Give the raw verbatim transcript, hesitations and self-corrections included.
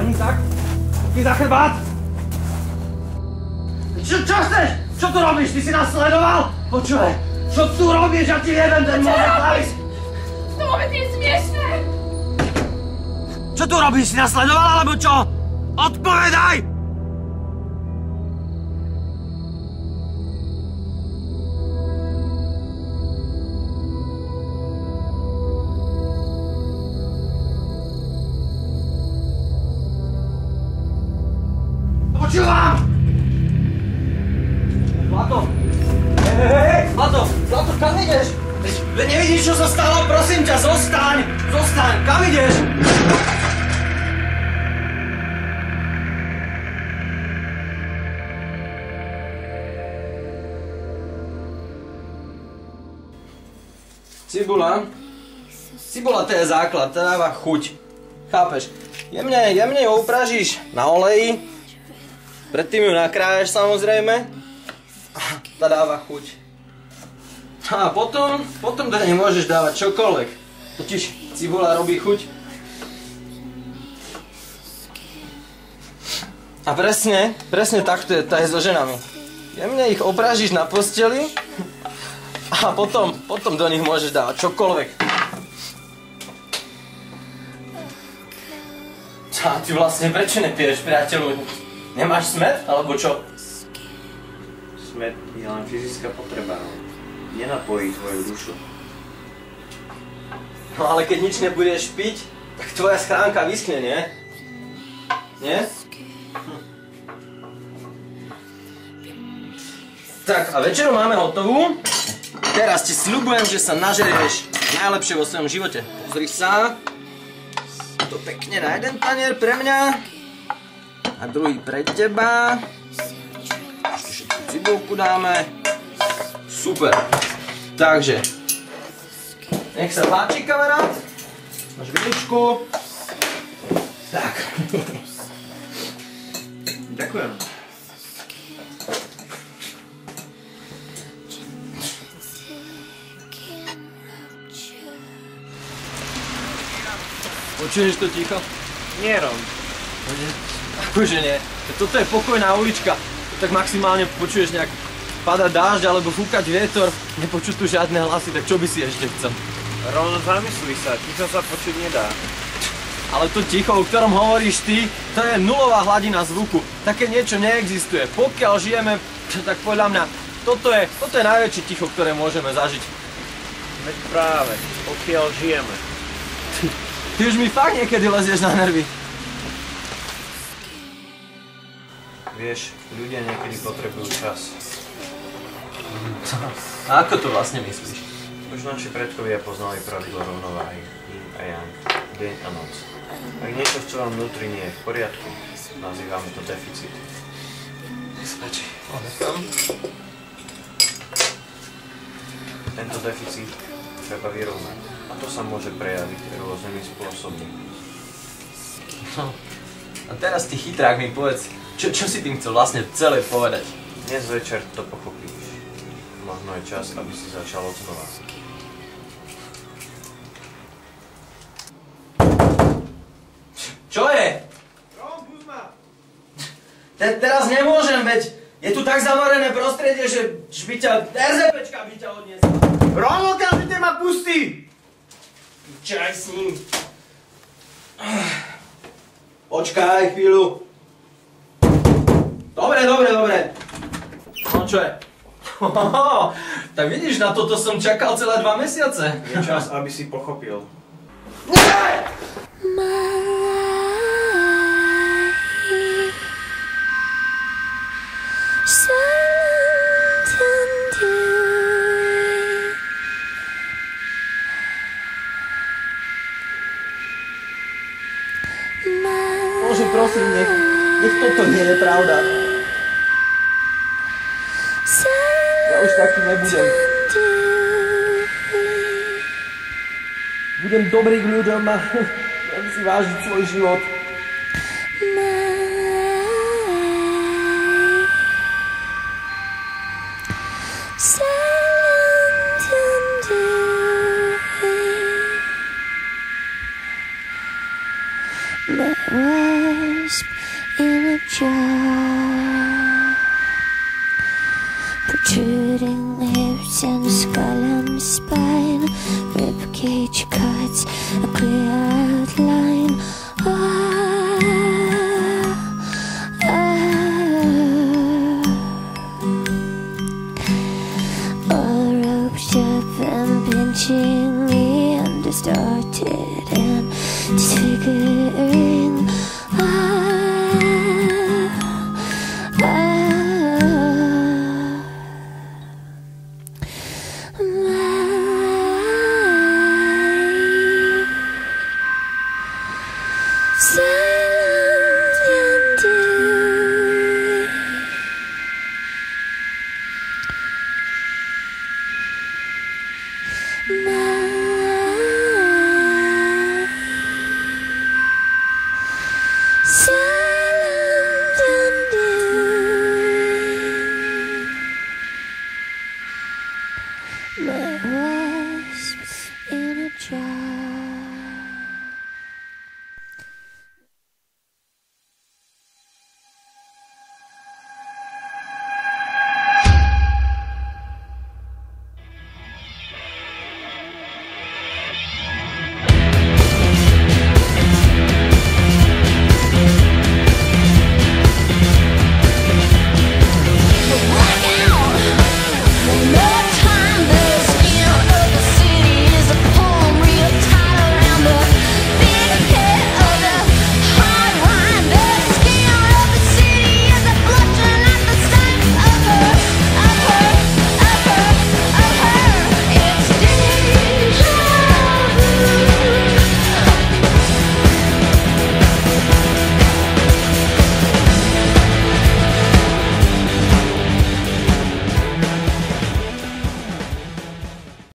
Ani tak? Ruky za chrbát! Čo, čo chceš? Čo tu robíš? Ty si nás sledoval? Počúvaj, čo tu robíš? Ja ti jeden ten môže klaviť! To vôbec nie je smiešné! Čo tu robíš? Si nás sledoval, alebo čo? Odpovedaj! Počúvam! Zlato! Hej, hej, hej! Zlato! Zlato, kam ideš? Veď nevidíš, čo sa stalo? Prosím ťa, zostaň! Zostaň! Kam ideš? Cibula? Cibula to je základ, to dáva chuť. Chápeš? Jemne, jemne ju upražíš na oleji. Predtým ju nakrájaš samozrejme. A tá dáva chuť. A potom, potom do nej môžeš dávať čokoľvek. Totiž cibula robí chuť. A presne, presne takto je to aj so ženami. Jemne ich opražíš na posteli a potom, potom do nich môžeš dávať čokoľvek. A ty vlastne prečo nepiješ, priateľu? Nemáš smet, alebo čo? Smet je len fyzická potreba, no. Nenapojí tvoju dušu. No ale keď nič nebudeš piť, tak tvoja schránka vyschne, nie? Nie? Hm. Tak a večeru máme hotovú. Teraz ti sľubujem, že sa nažerieš najlepšie vo svojom živote. Pozri sa. To pekne na jeden tanier pre mňa. A druhý pre teba. Ešte všetku cibulku dáme. Super. Takže. Nech sa páči, kamarát. Máš viničku. Tak. Ďakujem. Počuješ to ticho? Nie, Rom. Akože nie. Toto je pokojná ulička. Tak maximálne počuješ nejak padať dážď alebo fúkať vietor. Nepočuť tu žiadne hlasy, tak čo by si ešte chcel? Rom, zamyslí sa, ticho sa počuť nedá. Ale to ticho, o ktorom hovoríš ty, to je nulová hladina zvuku. Také niečo neexistuje. Pokiaľ žijeme, tak podľa mňa, toto je, toto je najväčšie ticho, ktoré môžeme zažiť. Veď práve, pokiaľ žijeme. Ty už mi fakt niekedy lezieš na nervy. Vieš, ľudia niekedy potrebujú čas. A ako to vlastne myslíš? Už naši predkovia poznali pravidlo rovnováhy, yin a yang, deň a noc. Ak niečo v celom vnútri nie je v poriadku, nazývame to deficit. Nech sa páči, odechám. Tento deficit treba vyrovnať. A to sa môže prejaviť rôznymi spôsobmi. No. A teraz ty chytrák mi povedz, čo, čo si tým chcel vlastne celé povedať? Dnes večer to pochopíš. Možno je čas, aby si začal od znova. Čo je? Rom, pust ma! Te, teraz nemôžem, veď je tu tak zamarené prostredie, že by ťa RZPčka by ťa odniesla. Rom, okamžite ma pustí! Čaj s ním. Počkaj chvíľu. Dobre, dobre, dobre. No čo je? Tak vidíš, na toto som čakal celé dva mesiace. Je čas, aby si pochopil. Nie! Bože, prosím, nech, nech toto nie je pravda. Ja už taký nebudem. Budem dobrý k ľuďom a budem si vážiť svoj život. My wasp in a jar, protruding lips and a skull on the spine, ribcage cuts, a clear outline. Ah, ah. All roped up and pinching me, and distorted and disfiguring. Ah, ah. My silent ending. My silent